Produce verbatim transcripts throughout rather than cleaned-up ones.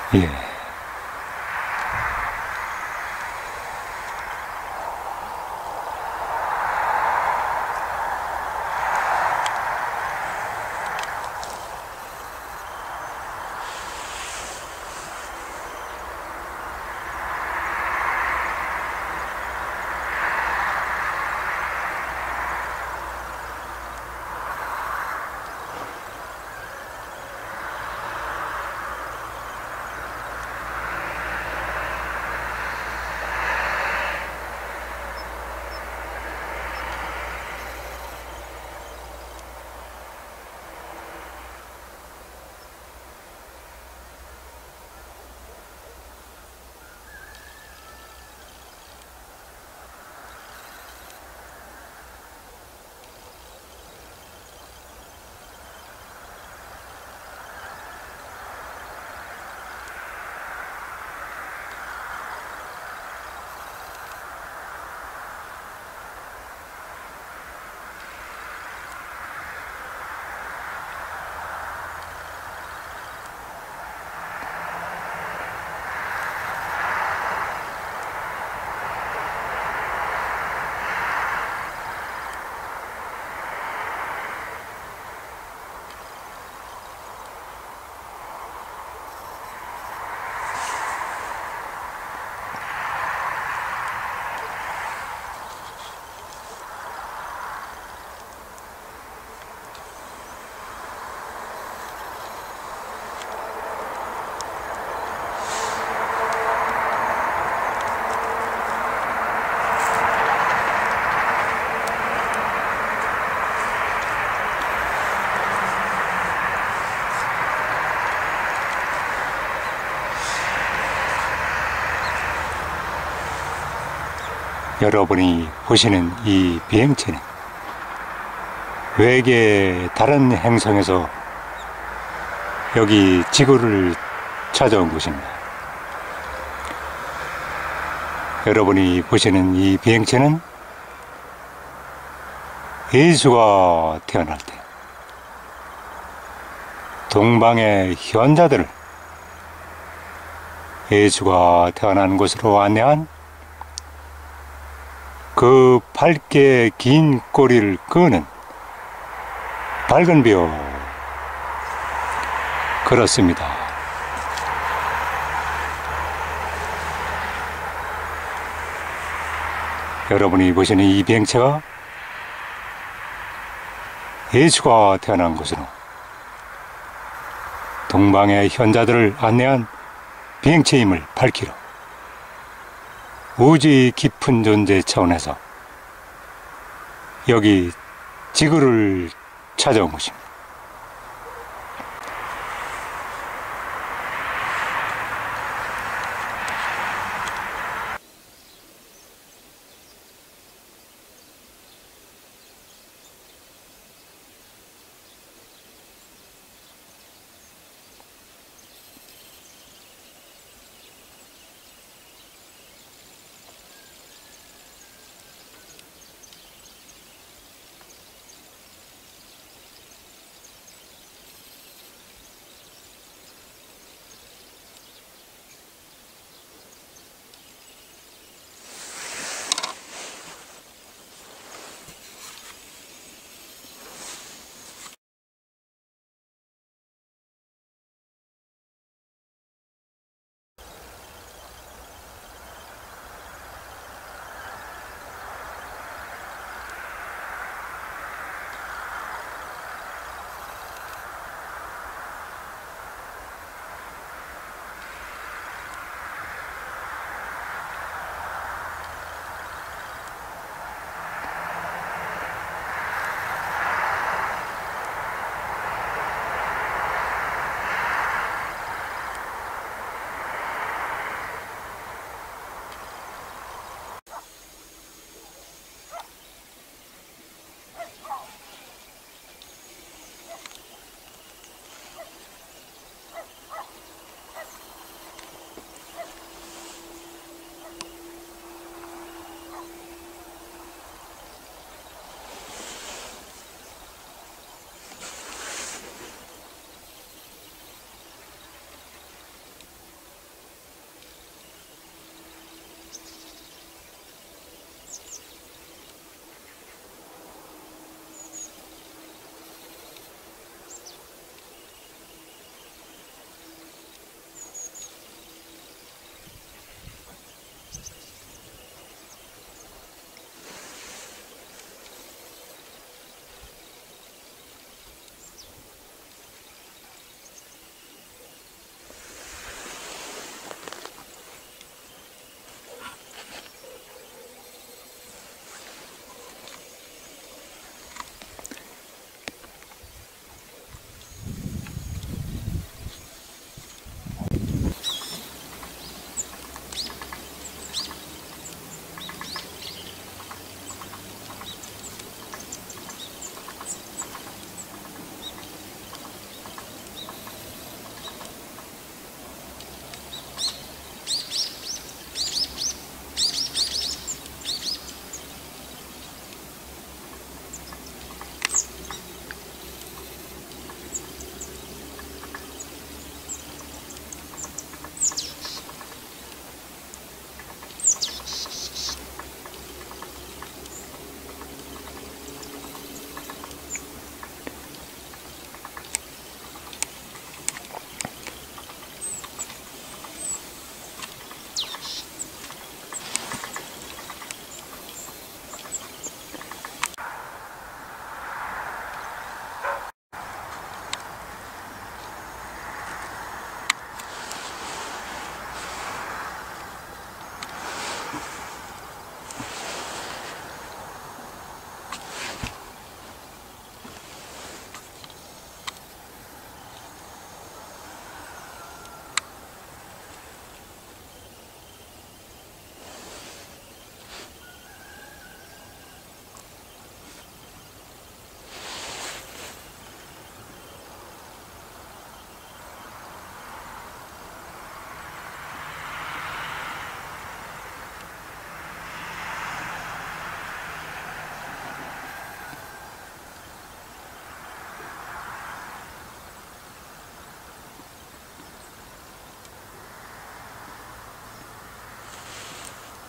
예. 여러분이 보시는 이 비행체는 외계 다른 행성에서 여기 지구를 찾아온 것입니다. 여러분이 보시는 이 비행체는 예수가 태어날 때 동방의 현자들을 예수가 태어난 곳으로 안내한 그 밝게 긴 꼬리를 끄는 밝은 별, 그렇습니다. 여러분이 보시는 이 비행체가 예수가 태어난 곳으로 동방의 현자들을 안내한 비행체임을 밝히러 우주의 깊은 존재 차원에서 여기 지구를 찾아온 것입니다.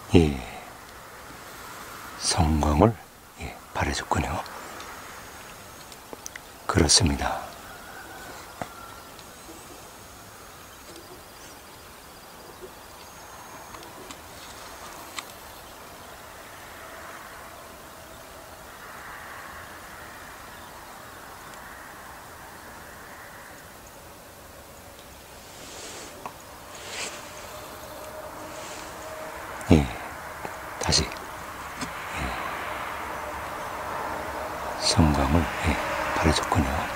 예, 성광을 예, 바래줬군요. 그렇습니다. 예, 다시 예, 성광을 예, 바래줬군요.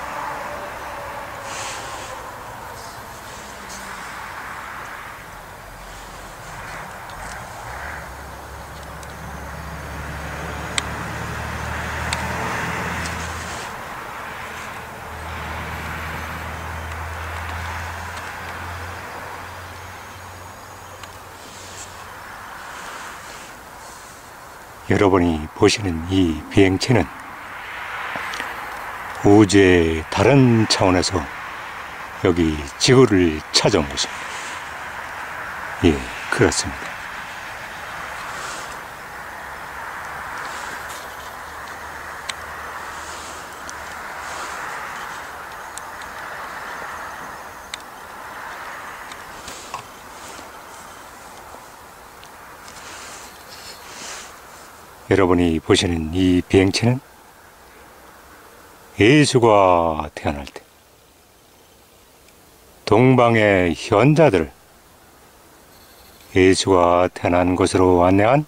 여러분이 보시는 이 비행체는 우주의 다른 차원에서 여기 지구를 찾아온 것입니다. 예, 그렇습니다. 여러분이 보시는 이 비행체는 예수가 태어날 때 동방의 현자들을 예수가 태어난 곳으로 안내한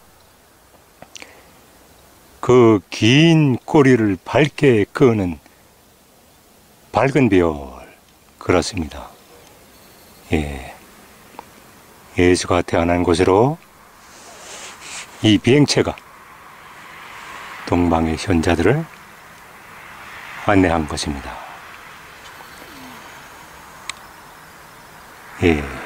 그 긴 꼬리를 밝게 끄는 밝은 별, 그렇습니다. 예, 예수가 태어난 곳으로 이 비행체가 동방의 현자들을 안내한 것입니다. 예.